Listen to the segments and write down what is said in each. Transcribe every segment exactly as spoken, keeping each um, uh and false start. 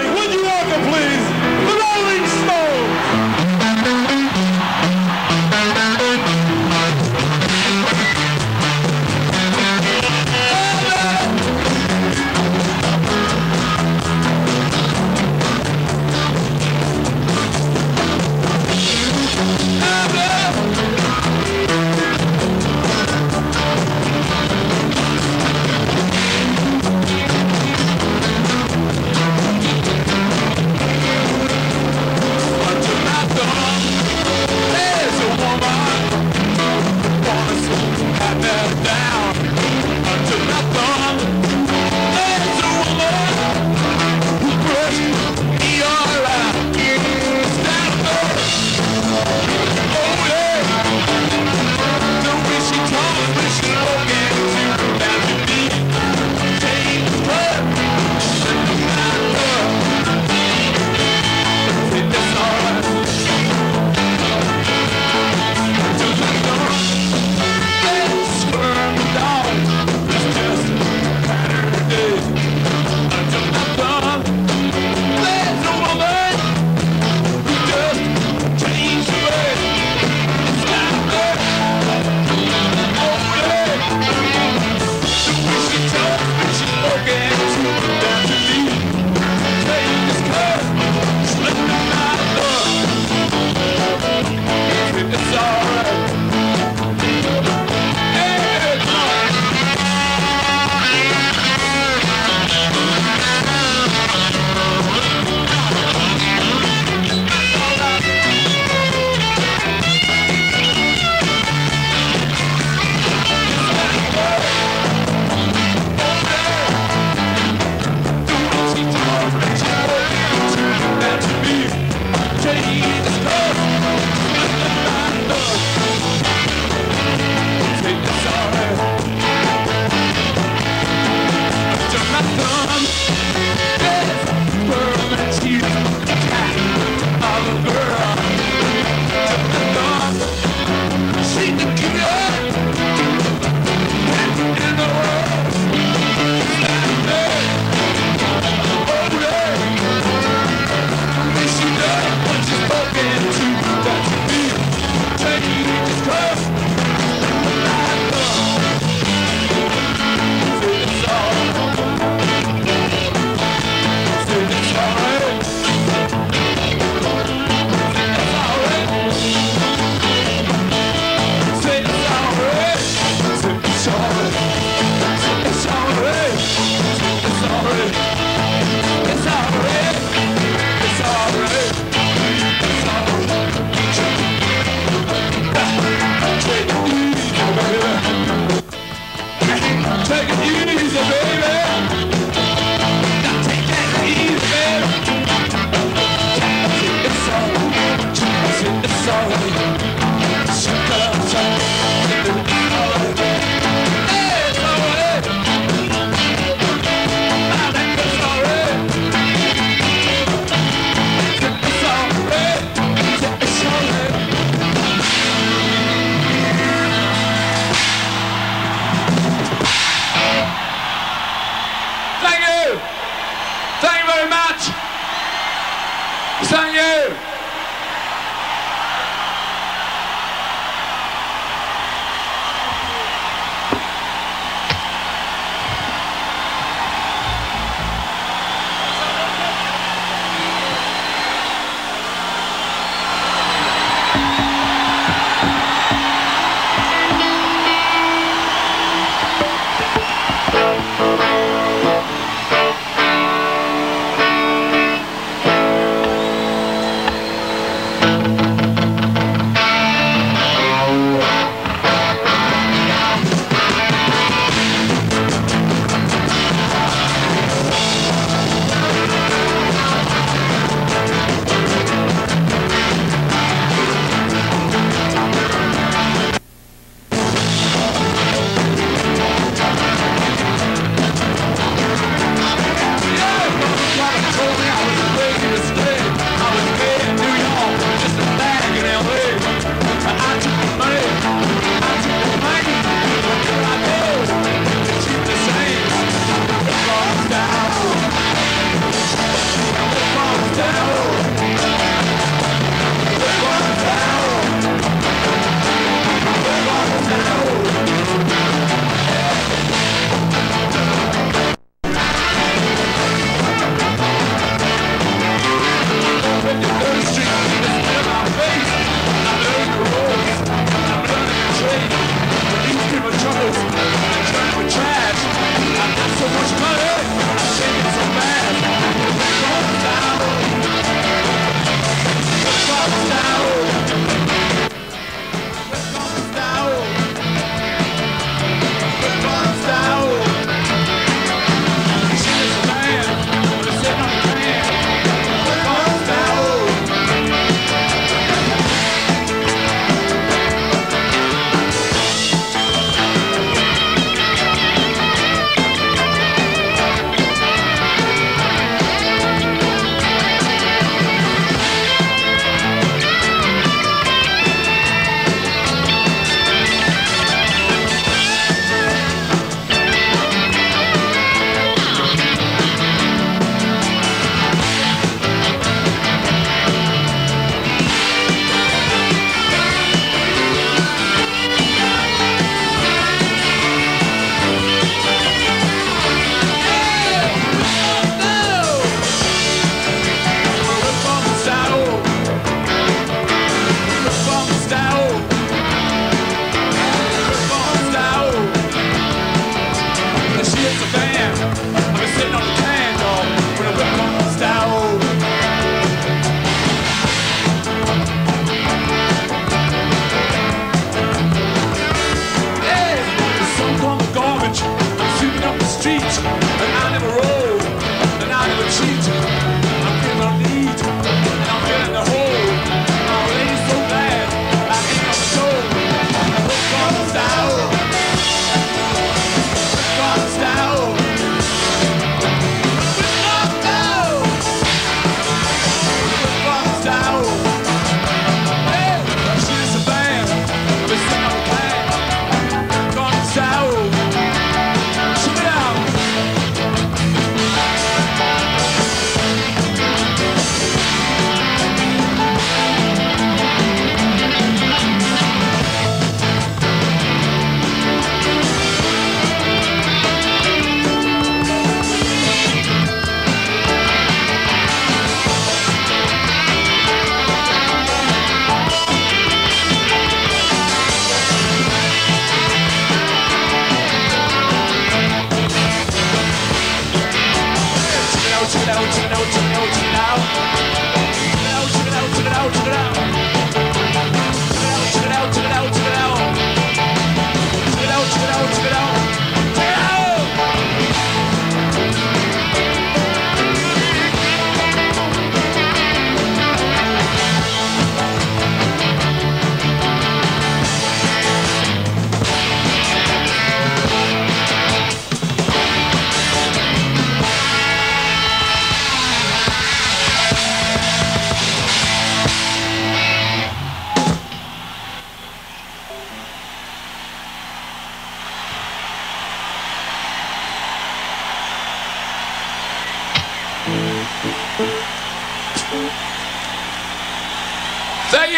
Would you welcome, please, the Rolling Stones?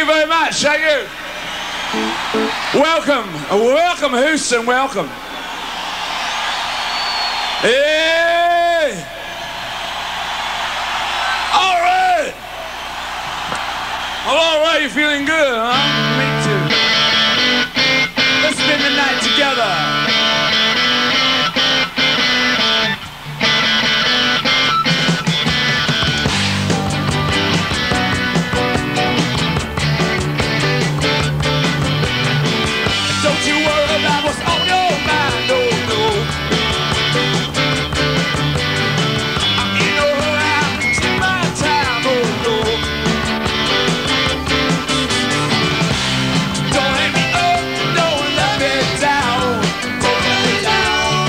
you very much. Thank you. Welcome. Welcome, Houston. Welcome. Hey. All right. Well, all right. You feeling good, huh? Me too. Let's spend the night together. Don't you worry about what's on your mind, no, no. I'm in no hurry, I'm taking my time, oh, no. Don't let me up, don't let me down, don't let me down.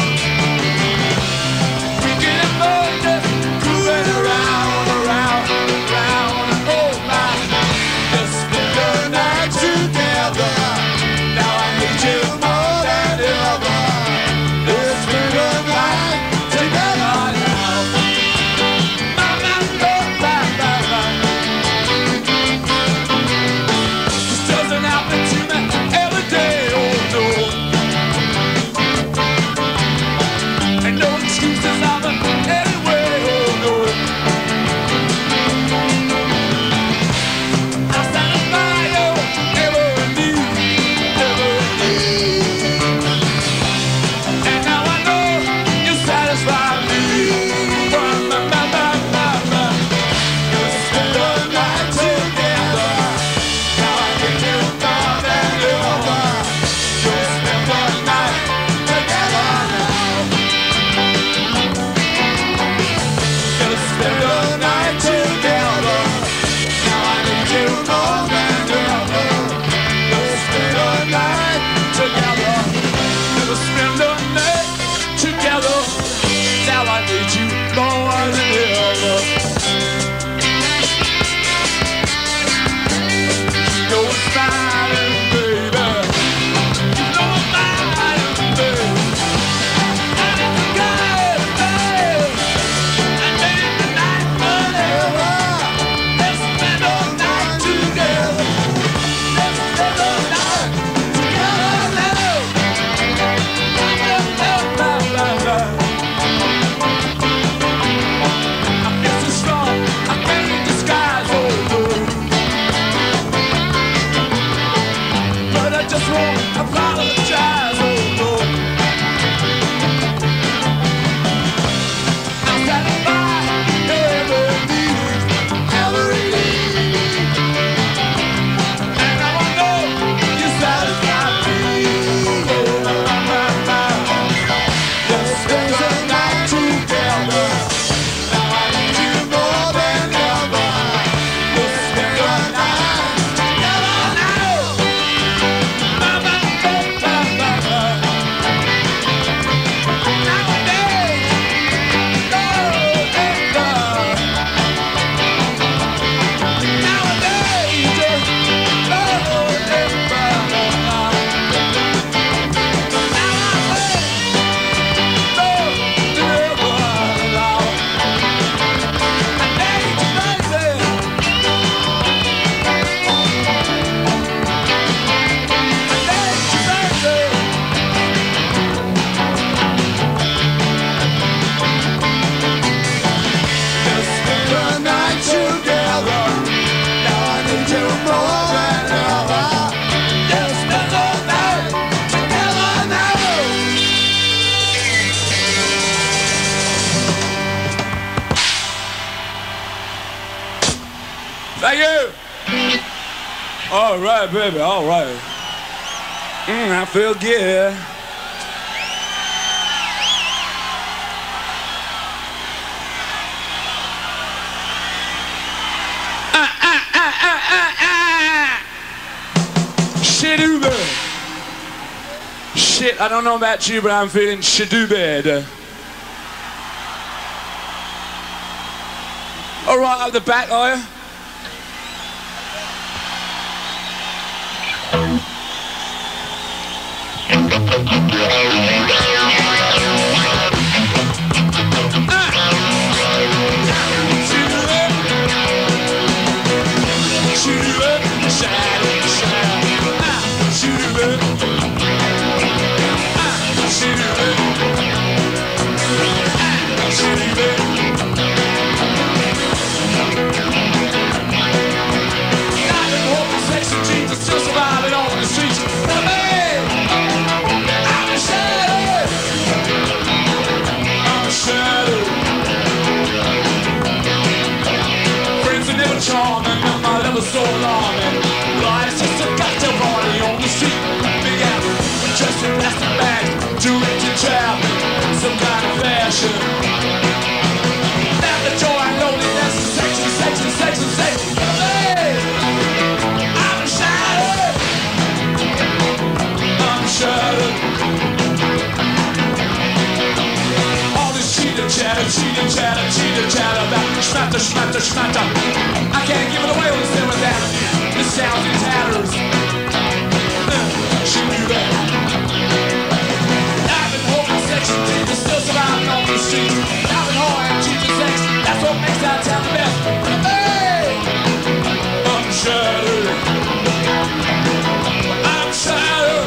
We get more just cruising around, around, around, oh my. Let's spend the night together. Now I need you more than ever. Let's spend the night together now. My, my, my, my, my, my. This doesn't happen to me every day, oh no. And no excuses of it anyway, oh no. I satisfy your every need, every need. And now I know you satisfy me. My, my, my, my, my, my. Let's spend the night together. Now I need you more than ever. Let's spend the night together now. Let's spend the night together. Now I need you more than ever. Let's spend the night together. Let's spend the night together. Now I need you more than ever. You know it's fine, baby. You know it's fine, baby. And it's good, baby. And make the night forever. Let's spend the night together. Let's spend the night together now. I feel so strong, I can't disguise, oh no. But I just won't apologize, oh no. I'll satisfy every need, every need. And now I know you satisfy me. Oh, my, my, my. Let's spend the night together. Now I need you more than ever. Let's spend the night together now. My, my, my, my, my, my. Nowadays, no, ever. Nowadays, no, ever. Thank you. All right, baby. All right. Mm, I feel good. Ah, ah, ah, ah, ah, ah. Shadoo bad. Shit, I don't know about you, but I'm feeling shadoo bad. All right, up the back, are you? Shine. it. Ah, she do it. Ah, she do it. I've been hoping sex and jeans are still surviving on the streets. But man, I'm shattered. I'm shattered. Friends are never charming, and my love is so alarming. Life's just a cocktail party on the street. Big apple, dressed in plastic bags, directed traffic, some kind of fashion. Now the joy and loneliness, sex and sex and sex and sex. Hey, I'm shattered. I'm shattered. All this cheater chatter, cheater chatter, cheater chatter about schmatter, schmatter, schmatter. I can't give it away on the stem of that. This sounds in tatters. Uh, she knew that. I've been hoping sex and jeans are still surviving on the streets. I've been hard and cheap and sex. That's what makes our town the best. Hey, I'm shattered. I'm shattered.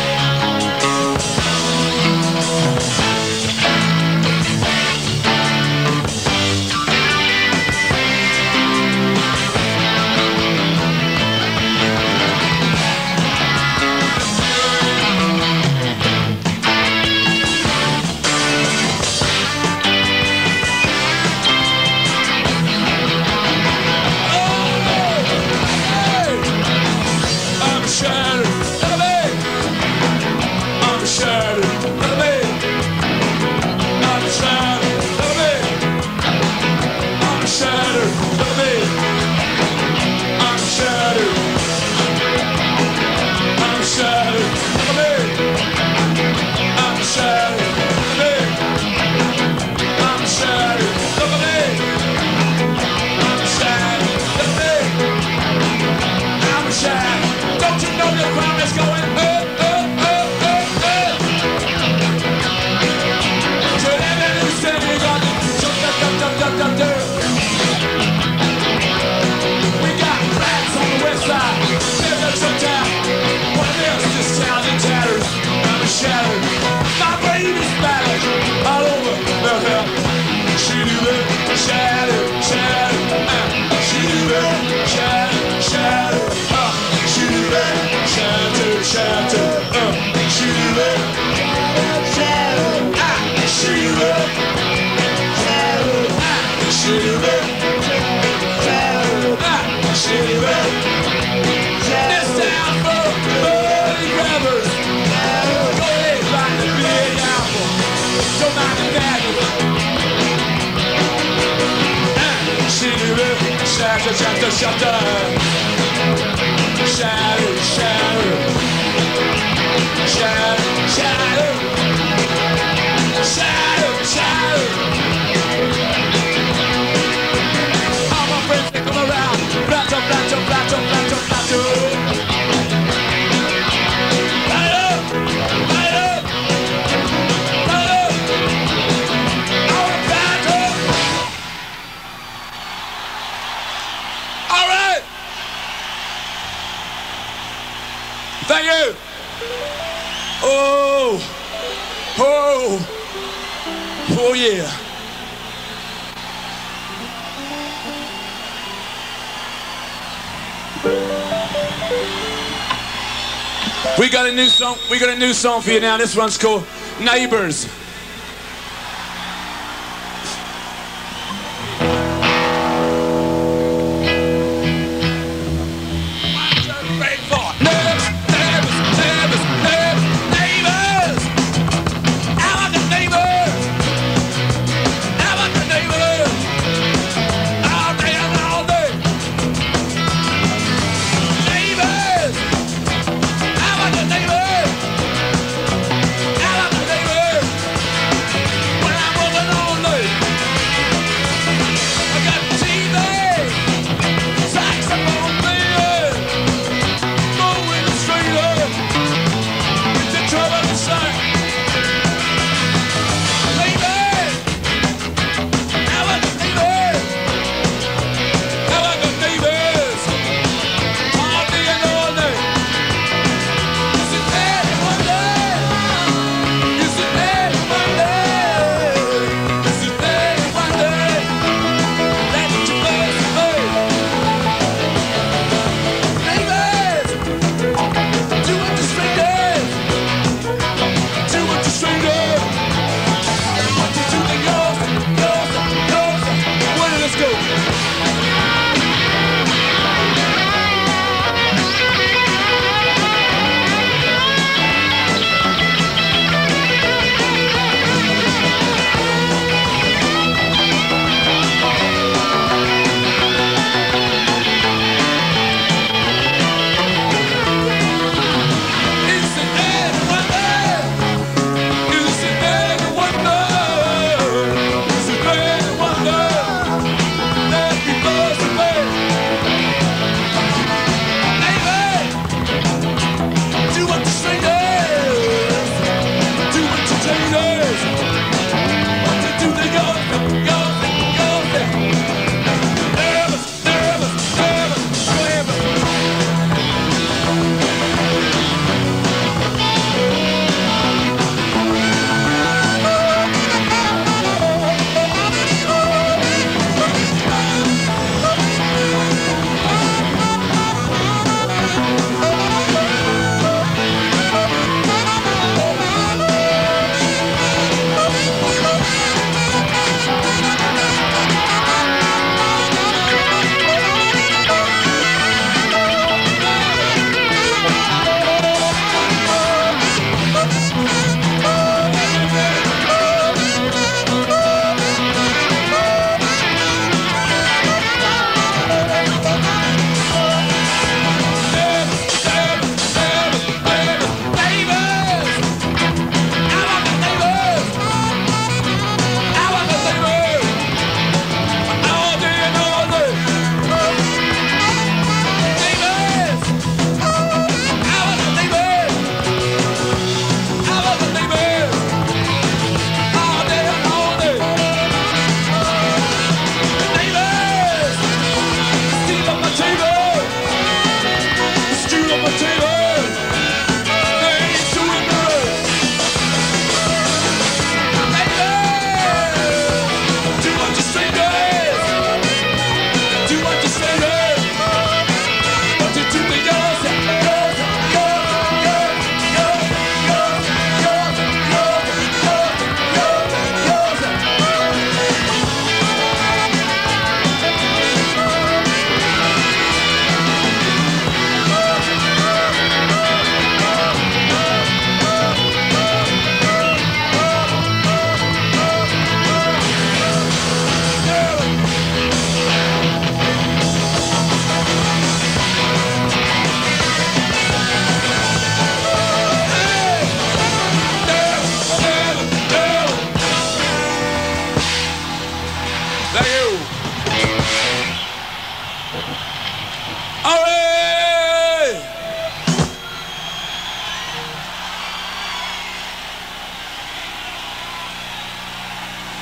Shatter, shatter, shatter. Shatter, shatter. Shatter, shatter. Shatter, shatter. All my friends, they come around. Flatter, flatter, flatter, flatter, flatter. Light up, light up, light up. I wanna flatter. All right. Thank you. Oh, oh, oh yeah. We got a new song. We got a new song for you now. This one's called Neighbors.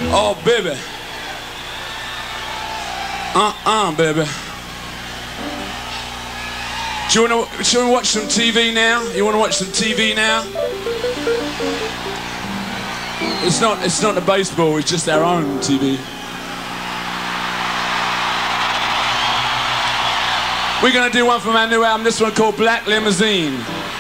Oh, baby. Uh-uh, baby. Do you want to, do you want to watch some T V now? You want to watch some T V now? It's not, it's not the baseball, it's just our own T V. We're going to do one from our new album, this one called Black Limousine.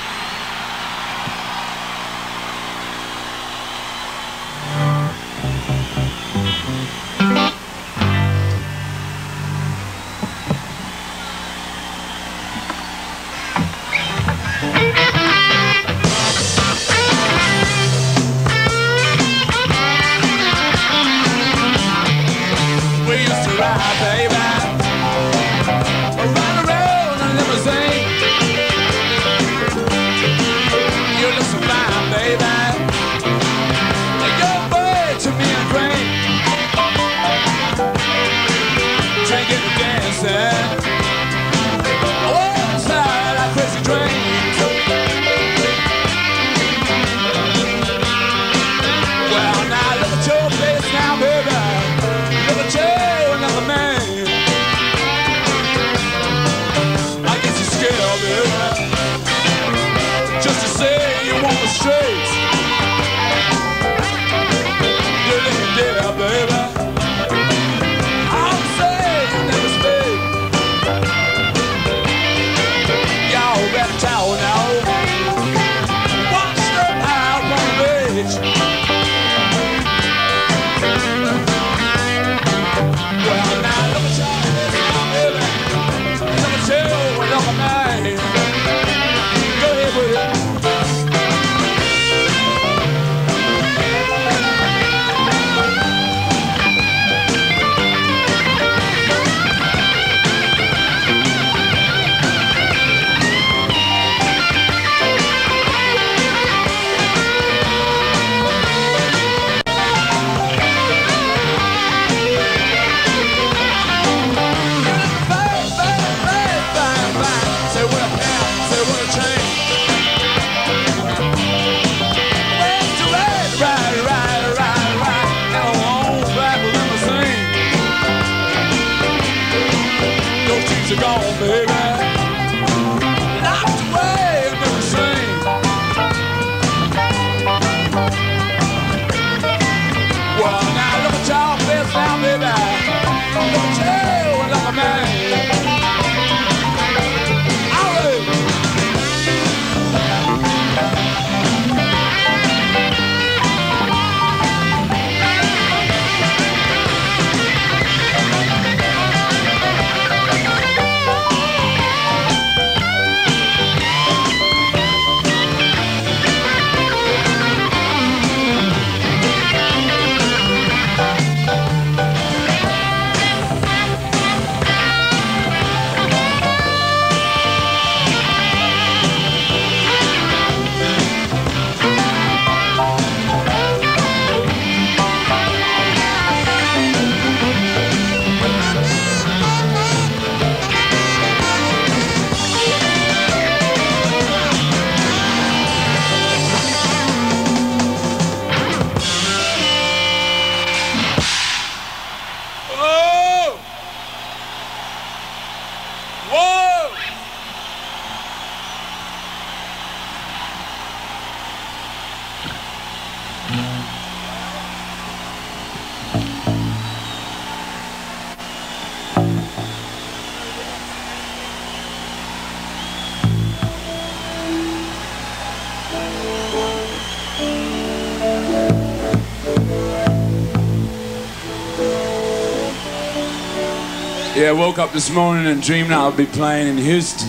Yeah, I woke up this morning and dreamed I'll be playing in Houston.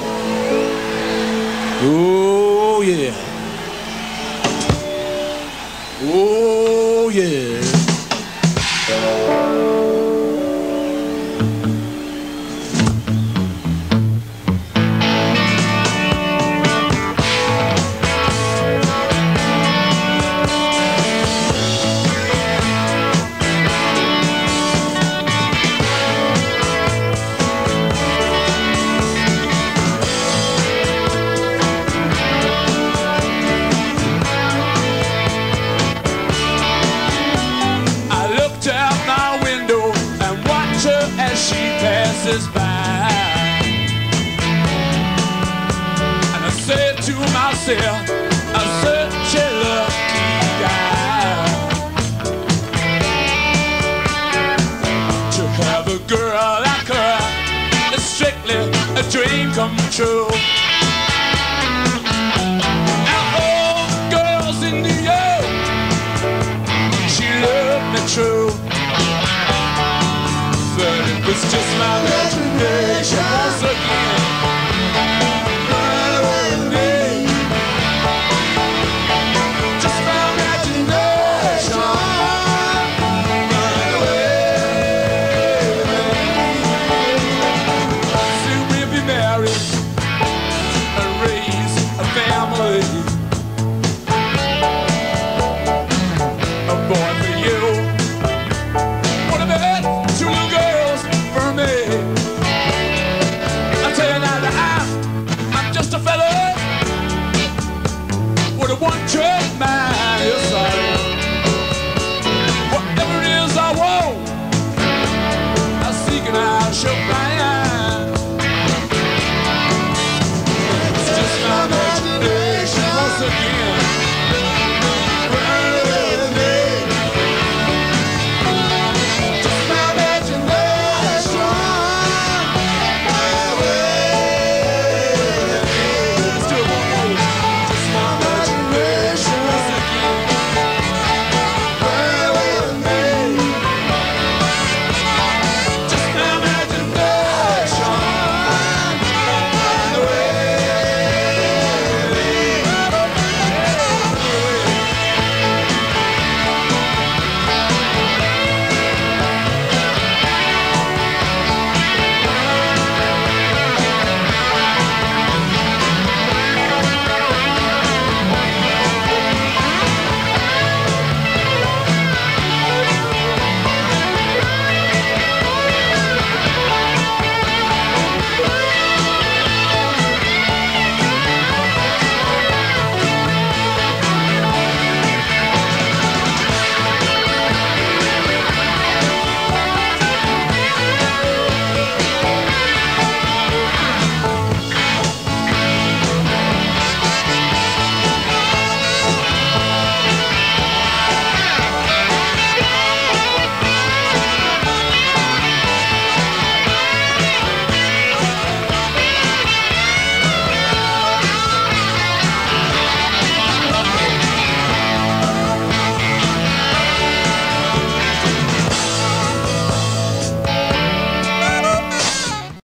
Oh, yeah. Oh, yeah. passes by. And I said to myself, I'm such a lucky guy to have a girl like her. It's strictly a dream come true. Now all the girls in New York, she loved me true. But it was just my imagination once again. Run away with me. Just my imagination. Run away with me. Soon we'll be married and raise a family. A boy for you. What about two little girls for me? I tell you now that I'm, I'm just a fella with a one-trick mind. Yes, I am. Whatever it is I want, I seek and I shall find. It's just my imagination once again.